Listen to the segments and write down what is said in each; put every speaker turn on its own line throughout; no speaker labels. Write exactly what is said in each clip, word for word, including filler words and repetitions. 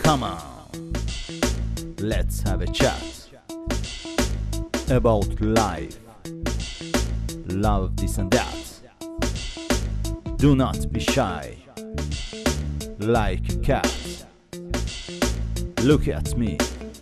Come on, let's have a chat about life, love, this and that. Do not be shy, like a cat. Look at me,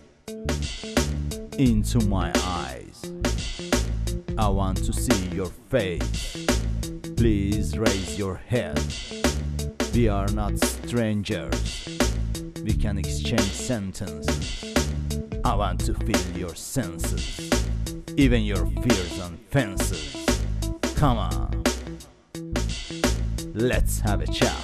into my eyes. I want to see your face. Please raise your head. We are not strangers. We can exchange sentences. I want to feel your senses, even your fears and fences. Come on, let's have a chat.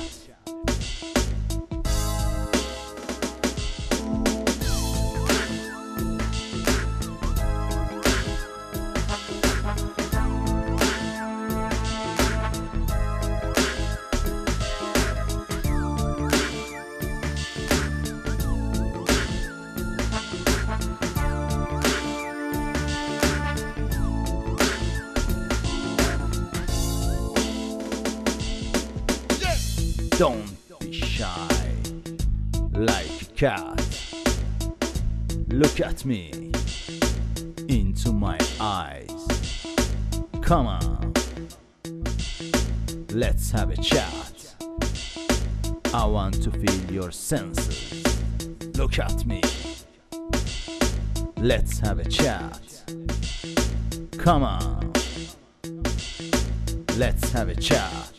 Don't be shy, like a cat. Look at me, into my eyes. Come on, let's have a chat. I want to feel your senses. Look at me, let's have a chat. Come on, let's have a chat.